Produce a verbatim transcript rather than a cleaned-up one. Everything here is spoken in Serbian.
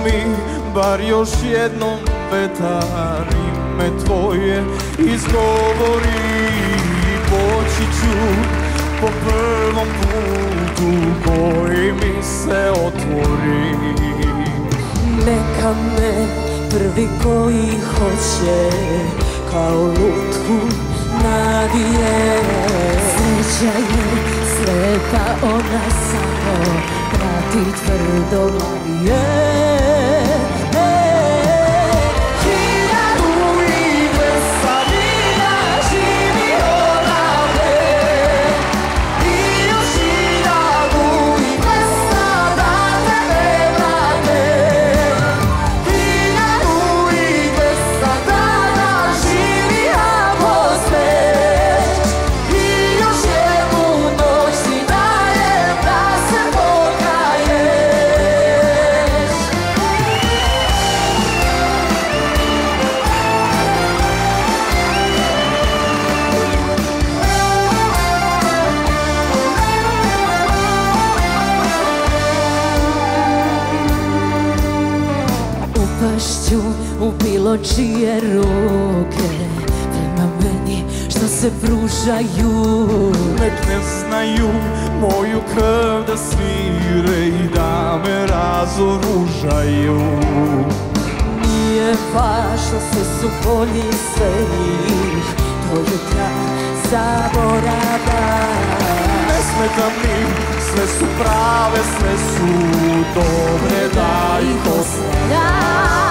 mi bar još jednom vetar ime tvoje izgovori. Poći ću po prvom putu koji mi se otvori. Neka me prvi koji hoće kao lutku navije. Sreća je slepa, ona samo prati tvrdoglavije. Upašću u bilo čije ruke prema meni što se pružaju. Nek ne znaju moju krv da svire i da me razoružaju. Nije važno, sve su bolji sve njih, to je trag zaborava. Ne smeta mi, sve su prave, sve su dobre, da ih ostavljam.